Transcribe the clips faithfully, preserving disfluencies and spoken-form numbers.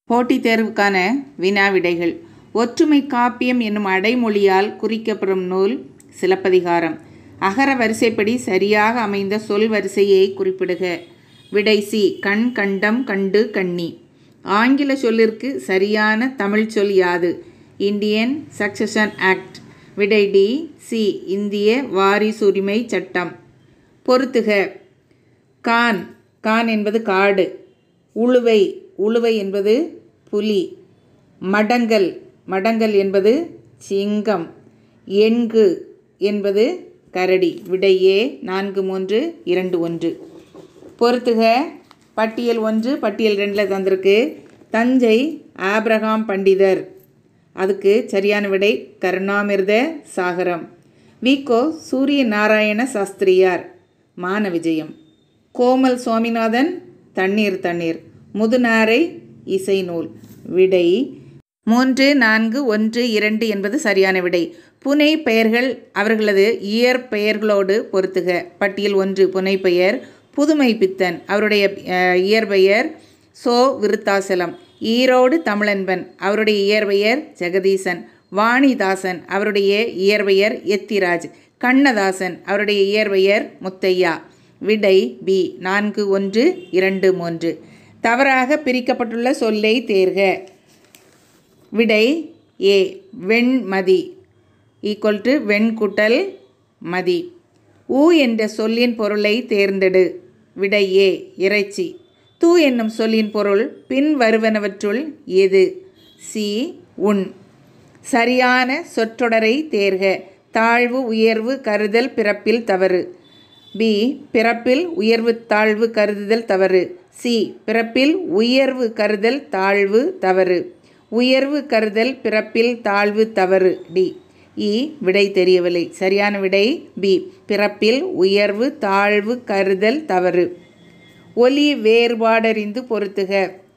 போட்டித் தேர்வுக்கான வினா விடைகள். ஒற்றுமை காப்பியம் என்னும் அடைமொழியால் குறிக்கப்படும் நூல் சிலப்பதிகாரம். அகர வரிசைப்படி சரியாக அமைந்த சொல் வரிசையை குறிப்பிடுக. விடை சி. கண், கண்டம், கண்டு, கண்ணி. ஆங்கில சொல்லிற்கு சரியான தமிழ் சொல் யாது? Indian succession act. விடை டி. சி. இந்திய வாரிசுரிமை சட்டம். பொறுத்துக. கான் கான் என்பது காடு. உளுவை உளுவை என்பது புலி. மடங்கல் மடங்கல் என்பது சிங்கம். எண்கு என்பது கரடி. விடை ஏ. நான்கு மூன்று இரண்டு ஒன்று. பொறுத்துக. பட்டியல் ஒன்று பட்டியல் ரெண்டில் தந்திருக்கு. தஞ்சை ஆபிரகாம் பண்டிதர். அதுக்கு சரியான விடை கருணாமிர்த சாகரம். விகோ சூரிய நாராயண சாஸ்திரியார். மான விஜயம். கோமல் சுவாமிநாதன் தண்ணீர் தண்ணீர். முதுநாரை இசை நூல். விடை மூன்று நான்கு ஒன்று இரண்டு என்பது சரியான விடை. புனை பெயர்கள் அவர்களது இயற்பெயர்களோடு பொறுத்துக. பட்டியல் ஒன்று புனைப்பெயர் புதுமை பித்தன். அவருடைய இயற்பெயர் சோ விருத்தாசலம். ஈரோடு தமிழன்பன். அவருடைய இயற்பெயர் ஜெகதீசன். வாணிதாசன். அவருடைய இயற்பெயர் எத்திராஜ். கண்ணதாசன். அவருடைய இயற்பெயர் முத்தையா. விடை பி. நான்கு ஒன்று இரண்டு மூன்று. தவறாக பிரிக்கப்பட்டுள்ள சொல்லை தேர்க. விடை ஏ. வெண்மதி ஈக்குவல் டு வெண்குட்டல் மதி. ஊ என்ற சொல்லின் பொருளை தேர்ந்தெடு. விடை ஏ. இறைச்சி. தூ என்னும் சொல்லின் பொருள் பின் வருவனவற்றுள் எது? சி. உண். சரியான சொற்றொடரை தேர்க. தாழ்வு உயர்வு கருதல் பிறப்பில் தவறு. பி. பிறப்பில் உயர்வு தாழ்வு கருதுதல் தவறு. சி. பிறப்பில் உயர்வு கருதல் தாழ்வு தவறு. உயர்வு கருதல் பிறப்பில் தாழ்வு தவறு. டி. இ. விடை தெரியவில்லை. சரியான விடை பி. பிறப்பில் உயர்வு தாழ்வு கருதல் தவறு. ஒலி வேறுபாடறிந்து பொறுத்துக.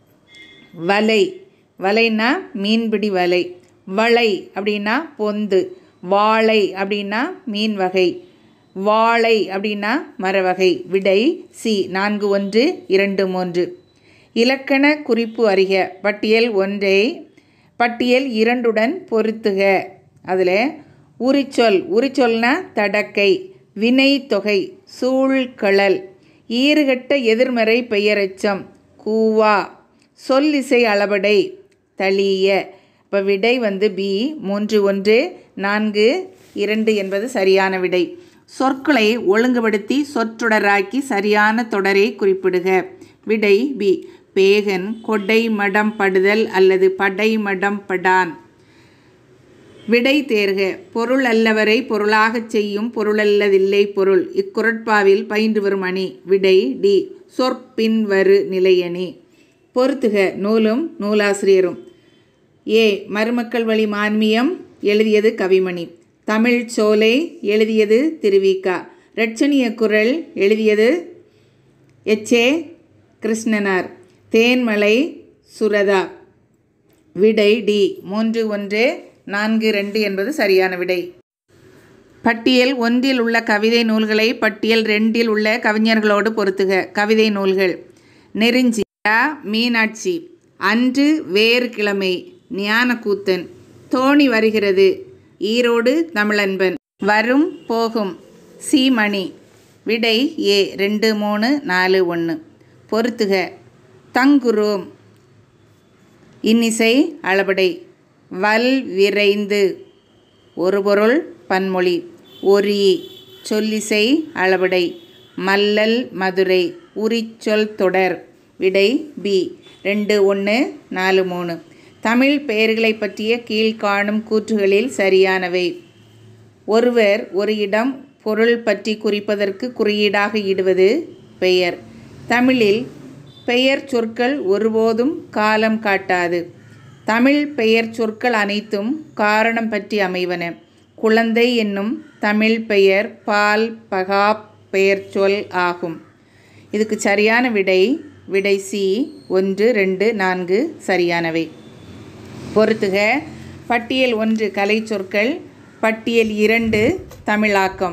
வலை வலைன்னா மீன்பிடி வலை. வளை அப்படின்னா பொந்து. வாழை அப்படின்னா மீன் வகை. வாழை அப்படின்னா மரவகை. விடை சி. நான்கு ஒன்று இரண்டு மூன்று. இலக்கண குறிப்பு அறிக. பட்டியல் ஒன்றை பட்டியல் இரண்டுடன் பொறுத்துக. அதில் உரிச்சொல் உரிச்சொல்னா தடக்கை. வினை தொகை சூழ்கழல். ஈறுகட்ட எதிர்மறை பெயரெச்சம் கூவா. சொல்லிசை அளபடை தளிய. இப்போ விடை வந்து பி. மூன்று ஒன்று நான்கு இரண்டு என்பது சரியான விடை. சொற்களை ஒழுங்குபடுத்தி சொற்றொடராக்கி சரியான தொடரை குறிப்பிடுக. விடை பி. பேகன் கொடை மடம் படுதல் அல்லது படை மடம் படான். விடை தேர்க. பொருள் அல்லவரை பொருளாகச் செய்யும் பொருளல்லதில்லை பொருள். இக்குறட்பாவில் பயின்று வரும் அணி. விடை டி. சொற்பின்வரு நிலையணி. பொறுத்துக. நூலும் நூலாசிரியரும். ஏ. மருமக்கள் வழி மான்மியம் எழுதியது கவிமணி. தமிழ் சோலை எழுதியது திருவிக்கா. இரட்சணிய குரல் எழுதியது எச். ஏ. கிருஷ்ணனார். தேன்மலை சுரதா. விடை டி. மூன்று ஒன்று நான்கு ரெண்டு என்பது சரியான விடை. பட்டியல் ஒன்றில் உள்ள கவிதை நூல்களை பட்டியல் ரெண்டில் உள்ள கவிஞர்களோடு பொறுத்துக. கவிதை நூல்கள். நெருஞ்சி மீனாட்சி. அன்று வேறு கிழமை ஞானக்கூத்தன். தோணி வருகிறது ஈரோடு தமிழன்பன். வரும் போகும் சீமணி. விடை ஏ. ரெண்டு மூணு நாலு ஒன்று. பொறுத்துக. தங்குரோம் இன்னிசை அளபடை. வல் விரைந்து ஒரு பொருள் பன்மொழி. ஒரி சொல்லிசை அளபடை. மல்லல் மதுரை உரிச்சொல் தொடர். விடை பி. ரெண்டு ஒன்று நாலு மூணு. தமிழ் பெயர்களை பற்றிய கீழ்காணும் கூற்றுகளில் சரியானவை. ஒருவர் ஒரு இடம் பொருள் பற்றி குறிப்பதற்கு குறியீடாக இடுவது பெயர். தமிழில் பெயர் சொற்கள் ஒருபோதும் காலம் காட்டாது. தமிழ் பெயர் சொற்கள் அனைத்தும் காரணம் பற்றி அமைவன. குழந்தை என்னும் தமிழ் பெயர் பால் பகா பெயர் சொல் ஆகும். இதுக்கு சரியான விடை விடை சி. ஒன்று ரெண்டு நான்கு சரியானவை. பொறுத்துக. பட்டியல் ஒன்று கலை சொற்கள். பட்டியல் இரண்டு தமிழாக்கம்.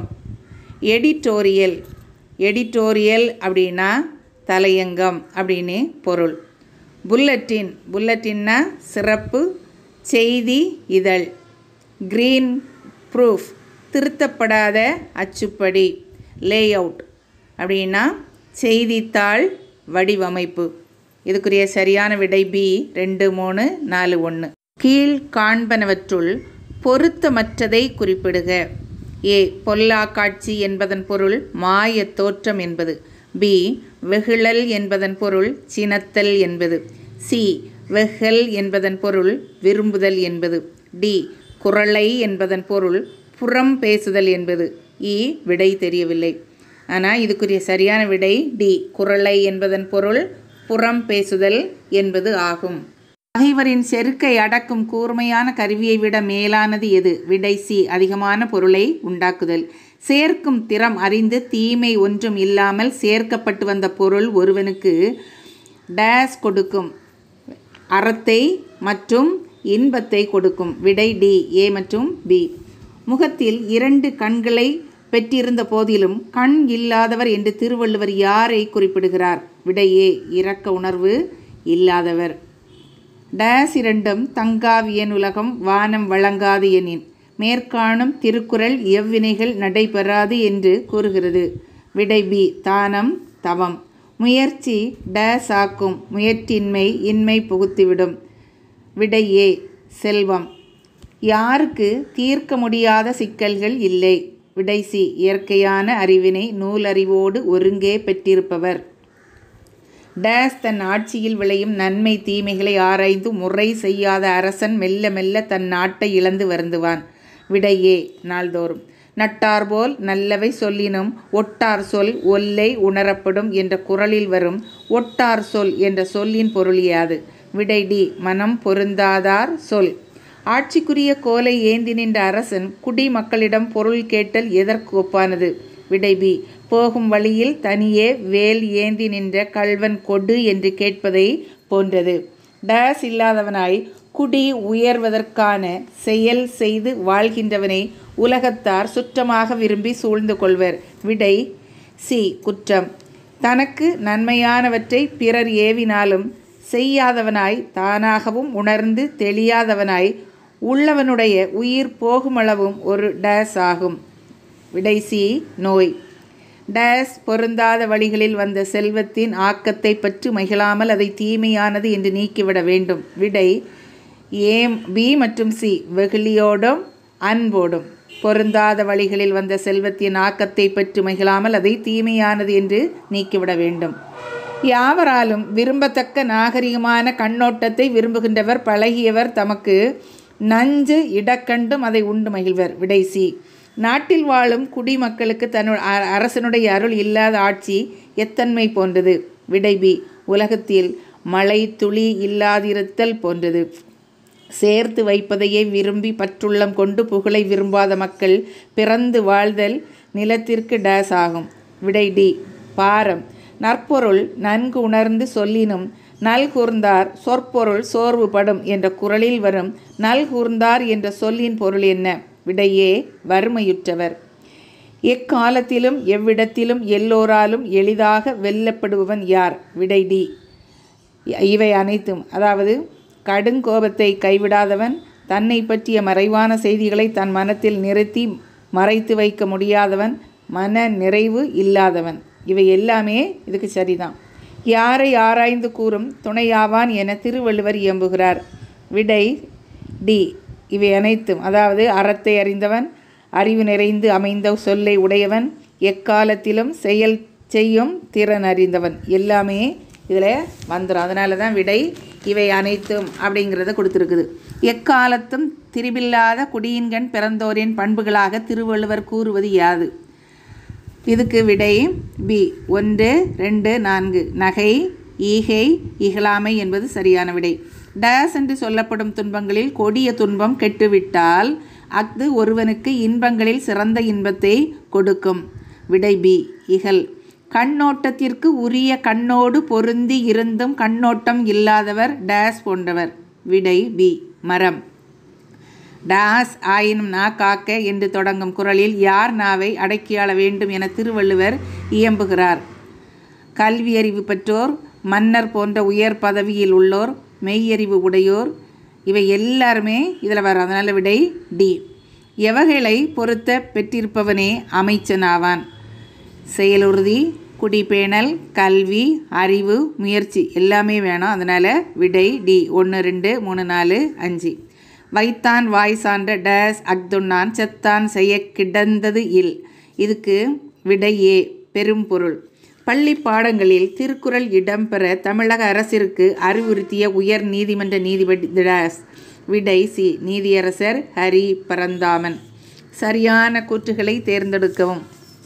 எடிட்டோரியல் எடிட்டோரியல் அப்படின்னா தலையங்கம் அப்படின்னு பொருள். புல்லட்டின், புல்லட்டின்னா சிறப்பு செய்தி இதழ். கிரீன் ப்ரூஃப், திருத்தப்படாத அச்சுப்படி. லேஅவுட் அப்படின்னா செய்தித்தாள் வடிவமைப்பு. இதுக்குரிய சரியான விடை பி, ரெண்டு மூணு நாலு ஒன்று. கீழ் காண்பனவற்றுள் பொருத்தமற்றதை குறிப்பிடுக. ஏ, பொல்லா காட்சி என்பதன் பொருள் மாய தோற்றம் என்பது. பி, வெகுளல் என்பதன் பொருள் சினத்தல் என்பது. சி, வெஹல் என்பதன் பொருள் விரும்புதல் என்பது. டி, குறளை என்பதன் பொருள் புறம் பேசுதல் என்பது. இ, விடை தெரியவில்லை. ஆனால் இதுக்குரிய சரியான விடை டி, குறளை என்பதன் பொருள் புறம் பேசுதல் என்பது ஆகும். பகைவரின் செருக்கை அடக்கும் கூர்மையான கருவியை விட மேலானது எது? விடை சி, அதிகமான பொருளை உண்டாக்குதல். சேர்க்கும் திறம் அறிந்து தீமை ஒன்றும் இல்லாமல் சேர்க்கப்பட்டு வந்த பொருள் ஒருவனுக்கு டேஸ் கொடுக்கும், அறத்தை மற்றும் இன்பத்தை கொடுக்கும். விடை டி, ஏ மற்றும் பி. முகத்தில் இரண்டு கண்களை பெற்றிருந்த போதிலும் கண் இல்லாதவர் என்று திருவள்ளுவர் யாரை குறிப்பிடுகிறார்? விடை ஏ, இரக்க உணர்வு இல்லாதவர். டேஸ் இரண்டும் தங்காவியனுலகம் வானம் வழங்காது எனின் மேற்காணும் திருக்குறள் எவ்வினைகள் நடைபெறாது என்று கூறுகிறது. விடை பி, தானம் தவம். முயற்சி டேஸ் ஆக்கும், முயற்சியின்மை இன்மை புகுத்திவிடும். விடை ஏ, செல்வம். யாருக்கு தீர்க்க முடியாத சிக்கல்கள் இல்லை? விடை சி, இயற்கையான அறிவினை நூலறிவோடு ஒருங்கே பெற்றிருப்பவர். டேஸ் தன் ஆட்சியில் விளையும் நன்மை தீமைகளை ஆராய்ந்து முறை செய்யாத அரசன் மெல்ல மெல்ல தன் நாட்டை இழந்து வருந்துவான். விடை ஏ, நாள்தோறும். நட்டார்போல் நல்லவை சொல்லினும் ஒட்டார் சொல் ஒல்லை உணரப்படும் என்ற குறளில் வரும் ஒட்டார் சொல் என்ற சொல்லின் பொருள் யாது? விடை டி, மனம் பொருந்தாதார் சொல். ஆட்சிக்குரிய கோலை ஏந்தி நின்ற அரசன் குடிமக்களிடம் பொருள் கேட்டல் எதற்கு ஒப்பானது? விடை பி, போகும் வழியில் தனியே வேல் ஏந்தி நின்ற கள்வன் கொடு என்று கேட்பதை போன்றது. டேஸ் இல்லாதவனாய் குடி உயர்வதற்கான செயல் செய்து வாழ்கின்றவனை உலகத்தார் சுற்றமாக விரும்பி சூழ்ந்து கொள்வர். விடை சி, குற்றம். தனக்கு நன்மையானவற்றை பிறர் ஏவினாலும் செய்யாதவனாய் தானாகவும் உணர்ந்து தெளியாதவனாய் உள்ளவனுடைய உயிர் போகுமளவும் ஒரு டேஸ் ஆகும். விடை சி, நோய். டேஸ் பொருந்தாத வழிகளில் வந்த செல்வத்தின் ஆக்கத்தை பற்றி மகிழாமல் அதை தீமையானது என்று நீக்கிவிட வேண்டும். விடை ஏ, பி மற்றும் சி, வெகுளியோடும் அன்போடும். பொருந்தாத வழிகளில் வந்த செல்வத்தின் ஆக்கத்தை பற்றி மகிழாமல் அதை தீமையானது என்று நீக்கிவிட வேண்டும். யாவராலும் விரும்பத்தக்க நாகரிகமான கண்ணோட்டத்தை விரும்புகின்றவர் பழகியவர் தமக்கு நஞ்சு இடக்கண்டும் அதை உண்டு மகிழ்வர். விடை சி. நாட்டில் வாழும் குடிமக்களுக்கு தன்னு அரசனுடைய அருள் இல்லாத ஆட்சி எத்தன்மை போன்றது? விடை பி, உலகத்தில் மழை துளி இல்லாதிருத்தல் போன்றது. சேர்த்து வைப்பதையே விரும்பி பற்றுள்ளம் கொண்டு புகழை விரும்பாத மக்கள் பிறந்து வாழ்தல் நிலத்திற்கு டேஸ் ஆகும். விடை டி, பாரம். நற்பொருள் நன்கு உணர்ந்து சொல்லினும் நல்கூர்ந்தார் சொற்பொருள் சோர்வுபடும் என்ற குறளில் வரும் நல்கூர்ந்தார் என்ற சொல்லின் பொருள் என்ன? விடையே, வறுமையுற்றவர். எக்காலத்திலும் எவ்விடத்திலும் எல்லோராலும் எளிதாக வெல்லப்படுபவன் யார்? விடை டி, இவை அனைத்தும். அதாவது கடுங்கோபத்தை கைவிடாதவன், தன்னை பற்றிய மறைவான செய்திகளை தன் மனத்தில் நிறுத்தி மறைத்து வைக்க முடியாதவன், மன நிறைவு இல்லாதவன். இவை எல்லாமே இதுக்கு சரிதான். யாரை ஆராய்ந்து கூறும் துணையாவான் என திருவள்ளுவர் இயம்புகிறார்? விடை டி, இவை அனைத்தும். அதாவது அறத்தை அறிந்தவன், அறிவு நிறைந்து அமைந்த சொல்லை உடையவன், எக்காலத்திலும் செயல் செய்யும் திறன் அறிந்தவன், எல்லாமே இதில் வந்துடும். அதனால தான் விடை இவை அனைத்தும் அப்படிங்கிறத கொடுத்துருக்குது. எக்காலத்தும் திரிபில்லாத குடியின்கண் பிறந்தோரின் பண்புகளாக திருவள்ளுவர் கூறுவது யாது? இதுக்கு விடை பி, ஒன்று ரெண்டு நான்கு. நகை, ஈகை, இகழாமை என்பது சரியான விடை. டேஸ் என்று சொல்லப்படும் துன்பங்களில் கொடிய துன்பம் கெட்டுவிட்டால் அஃது ஒருவனுக்கு இன்பங்களில் சிறந்த இன்பத்தை கொடுக்கும். விடை பி, இகல். கண்ணோட்டத்திற்கு உரிய கண்ணோடு பொருந்தி இருந்தும் கண்ணோட்டம் இல்லாதவர் டேஸ் போன்றவர். விடை பி, மரம். டாஸ் ஆயினும் நா காக்க என்று தொடங்கும் குறளில் யார் நாவை அடக்கியாள வேண்டும் என திருவள்ளுவர் இயம்புகிறார்? கல்வியறிவு பெற்றோர், மன்னர் போன்ற உயர் பதவியில் உள்ளோர், மெய்யறிவு உடையோர், இவை எல்லாருமே இதில் வரும். அதனால் விடை டி. எவகைகளை பொருத்த பெற்றிருப்பவனே அமைச்சனாவான். செயலுறுதி, குடிபேணல், கல்வி, அறிவு, முயற்சி எல்லாமே வேணும். அதனால் விடை டி. ஒன்று ரெண்டு மூணு நாலு அஞ்சு. வைத்தான் வாய் சான்ற டேஸ் அக்துண்ணான் செத்தான் செய்ய கிடந்தது இல். இதுக்கு விடை ஏ. பெரும் பொருள். பள்ளி பாடங்களில் திருக்குறள் இடம்பெற தமிழக அரசிற்கு அறிவுறுத்திய உயர் நீதிமன்ற நீதிபதி டேஸ். விடை சி. நீதியரசர் ஹரி பரந்தாமன். சரியான கூற்றுகளை தேர்ந்தெடுக்கவும்.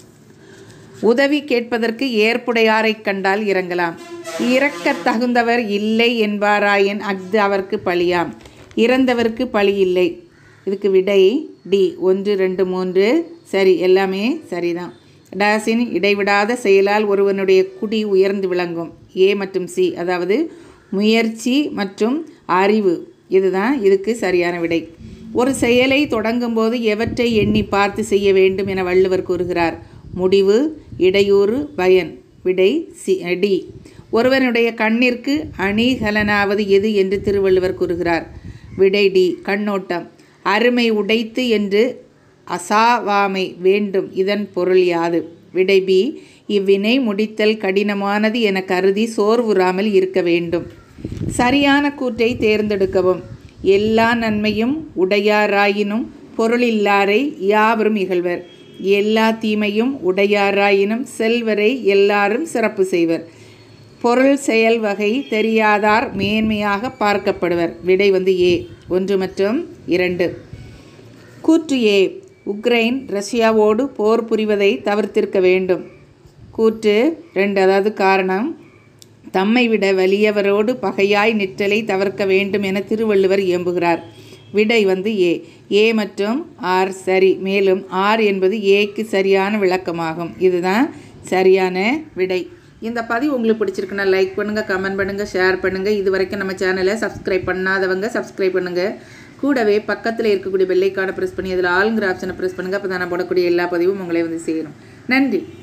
உதவி கேட்பதற்கு ஏற்புடையாரை கண்டால் இறங்கலாம். இறக்க தகுந்தவர் இல்லை என்பாராயின் அஃது அவருக்கு பழியாம். இறந்தவருக்கு பழி இல்லை. இதுக்கு விடை டி. ஒன்று ரெண்டு மூன்று சரி, எல்லாமே சரிதான். டேஸின் இடைவிடாத செயலால் ஒருவனுடைய குடி உயர்ந்து விளங்கும். ஏ மற்றும் சி, அதாவது முயற்சி மற்றும் அறிவு, இதுதான் இதுக்கு சரியான விடை. ஒரு செயலை தொடங்கும் போது எவற்றை எண்ணி பார்த்து செய்ய வேண்டும் என வள்ளுவர் கூறுகிறார். முடிவு, இடையூறு, பயன். விடை சி டி. ஒருவனுடைய கண்ணிற்கு அணிகலனாவது எது என்று திருவள்ளுவர் கூறுகிறார். விடை டி. கண்ணோட்டம். அருமை உடைத்து என்று அசாவாமை வேண்டும். இதன் பொருள் யாது? விடை பி. இவ்வினை முடித்தல் கடினமானது என கருதி சோர்வுறாமல் இருக்க வேண்டும். சரியான கூற்றை தேர்ந்தெடுக்கவும். எல்லா நன்மையும் உடையாராயினும் பொருளில்லாரை யாவரும் இகழ்வர். எல்லா தீமையும் உடையாராயினும் செல்வரை எல்லாரும் சிறப்பு செய்வர். பொருள் செயல் வகை தெரியாதார் மேன்மையாக பார்க்கப்படுவர். விடை வந்து ஏ. ஒன்று மற்றும் இரண்டு. கூற்று ஏ. உக்ரைன் ரஷ்யாவோடு போர் புரிவதை தவிர்த்திருக்க வேண்டும். கூற்று ரெண்டு, அதாவது காரணம், தம்மை விட வலியவரோடு பகையாய் நிற்றலை தவிர்க்க வேண்டும் என திருவள்ளுவர் இயம்புகிறார். விடை வந்து ஏ. ஏ மற்றும் ஆர் சரி. மேலும் ஆர் என்பது ஏக்கு சரியான விளக்கமாகும். இதுதான் சரியான விடை. இந்த பதிவு உங்களுக்கு பிடிச்சிருக்குன்னா லைக் பண்ணுங்கள், கமெண்ட் பண்ணுங்கள், ஷேர் பண்ணுங்கள். இது வரைக்கும் நம்ம சேனலை சப்ஸ்கிரைப் பண்ணாதவங்க சப்ஸ்கிரைப் பண்ணுங்கள். கூடவே பக்கத்தில் இருக்கக்கூடிய பெல்லைக்கான ப்ரெஸ் பண்ணி அதில் ஆளுங்கிற ஆப்ஷனை ப்ரெஸ் பண்ணுங்கள். அப்போ தான் நான் போடக்கூடிய எல்லா பதிவும் உங்களை வந்து சேரும். நன்றி.